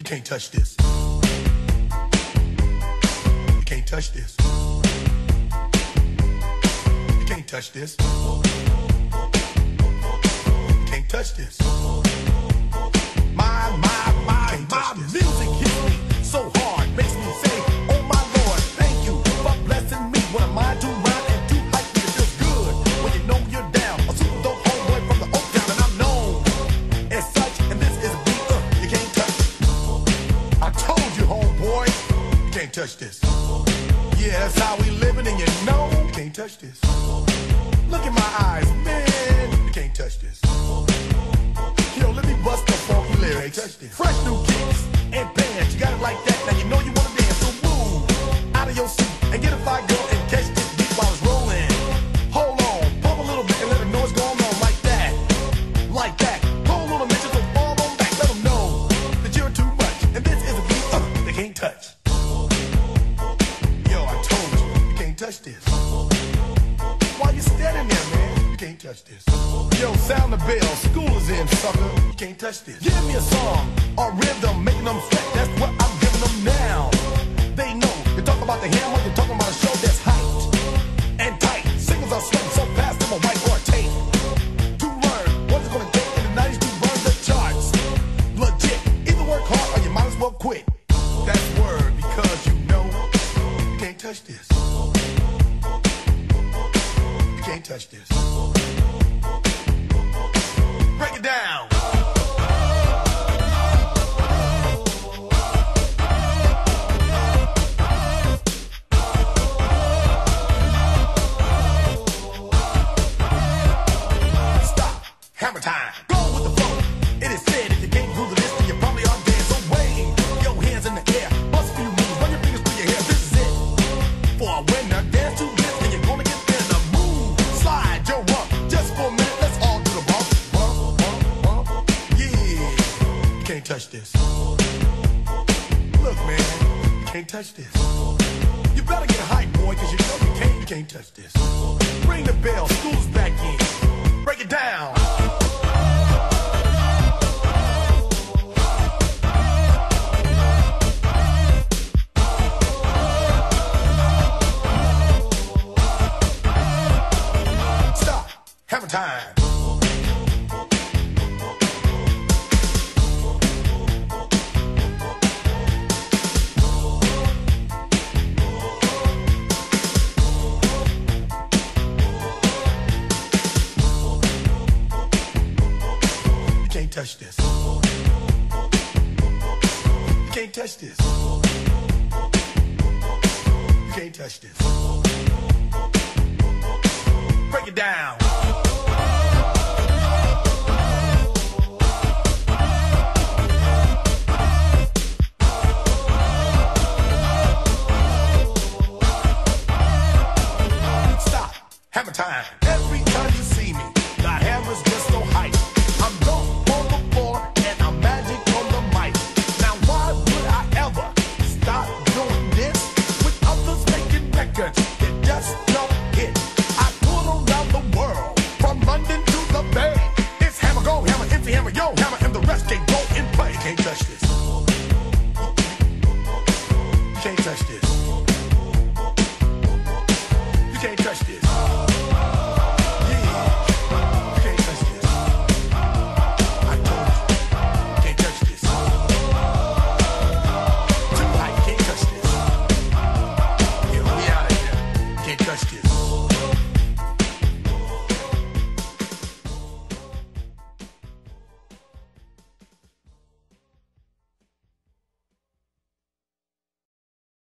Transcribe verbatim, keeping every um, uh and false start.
You can't touch this. You can't touch this. You can't touch this. You can't touch this. My, my, my, my music hits me so hard, makes me say, oh my Lord, thank you for blessing me. What am I to rhyme and to hype me? It feels good when you know you're down. A super dope homeboy from the Oak Town, and I'm known as such. And this is a beat uh, you can't touch. I told you, homeboy, you can't touch this. Yeah, that's how we living, and you know you can't touch this. Look in my eyes, man, you can't touch this. Yo, let me bust the funky lyrics. Fresh new kicks and bands, you got it like that. Now you know you wanna dance, so move out of your seat and get a fire girl and catch this beat while it's rolling. Hold on, pump a little bit and let them know what's going on like that, like that. Hold on a minute, so fall on back, let them know that you're too much. And this is a beat uh, they can't touch. Yo, I told you, you can't touch this. Why you standing there, man? You can't touch this. Yo, sound the bell, school is in, sucker. You can't touch this. Give me a song or rhythm, making them sweat. That's what I'm giving them now. They know. You talk about the hammer, you're talking about a show that's hyped and tight. Singles are sweating so fast, I'm a whiteboard tape to learn what it's gonna take in the nineties to burn the charts. Legit. Either work hard or you might as well quit. That's word because you know you can't touch this. You can't touch this. Break it down. Stop. Hammer time. Go with the flow. It is said if you can't do the list, then you probably are dead. So wave your hands in the air. Bust a few moves. Run your fingers through your hair. This is it. For a winner, dance to this, and you're gonna get there. The move. Slide your rump. Just for a minute, let's all do the bump. Bump, bump, bump. Yeah. You can't touch this. Look, man. You can't touch this. You better get hype, boy, because you know you can't, you can't touch this. Ring the bell. School's back in. Break it down. Stop. Hammer time. You can't touch this. You can't touch this. You can't touch this. Break it down. Stop. Hammer time. Every time you see me, the hammer's just so hype. I'm dope on the floor and I'm magic on the mic. Now why would I ever stop doing this with others making records that just don't hit? I toured around the world from London to the Bay. It's hammer, go hammer, empty hammer, yo hammer, and the rest can go in play. You can't touch this. You can't touch this.